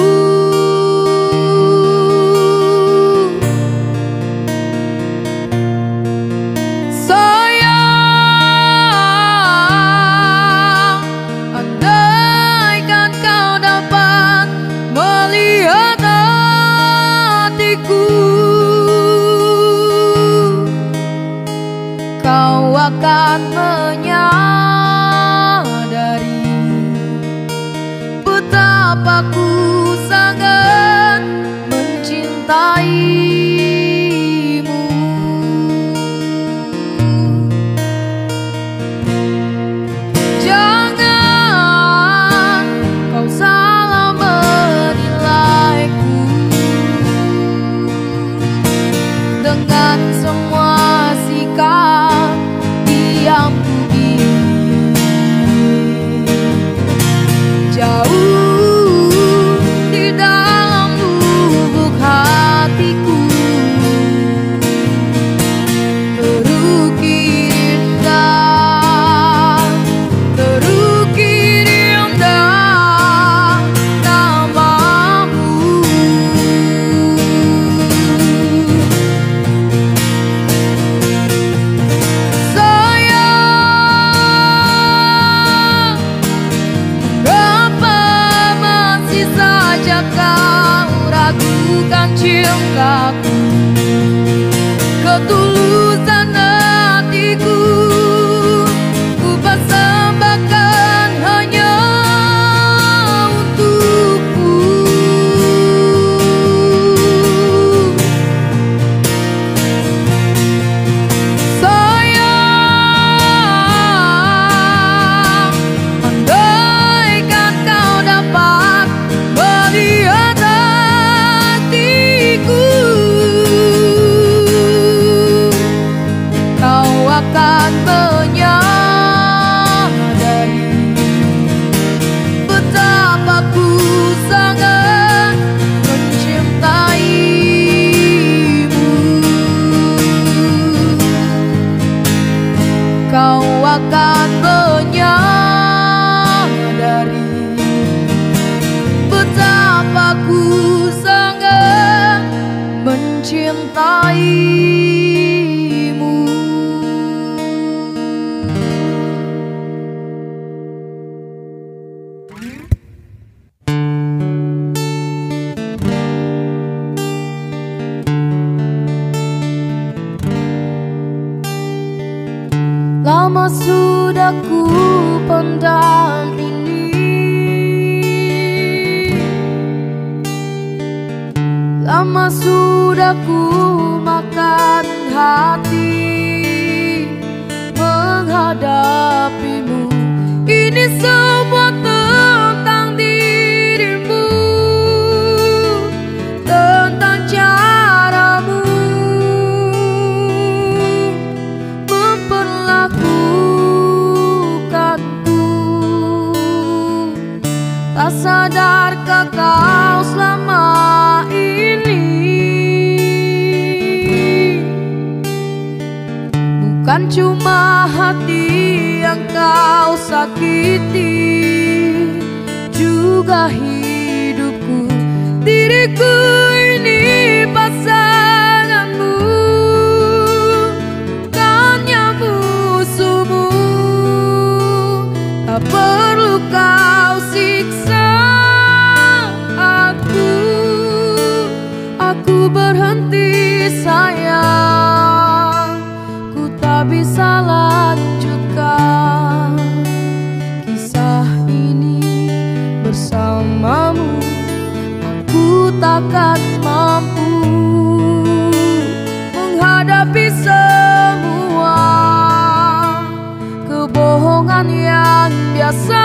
Sayang, andaikan kau dapat melihat hatiku, kau akan menyadari betapa ku sangat mencintaimu. Jangan kau salah menilaiku dengan semua sikap diamku ini. Jauh di dalam lubuk hatiku terukir indah, terukir indah namamu. Sayang, mengapa masih saja kau ragukan cintaku, ketulusan hatiku ku persembahkan hanya untukmu. Sayang, andaikan kau dapat melihat hatiku, kau akan menyadari betapa ku sangat mencintaimu. Kau akan menyadari betapa ku sangat mencintaimu. Lama sudah ku pendam ini, lama sudah ku makan hati menghadapimu. Ini semua tentang dirimu. Tak sadarkah kau selama ini bukan cuma hati yang kau sakiti, juga hidupku, diriku ini pasanganmu, bukannya musuhmu. Tak perlu kau siksa aku, aku berhenti sayang. Ku tak bisa lanjutkan kisah ini bersamamu. Aku takkan mampu menghadapi semua kebohongan yang biasa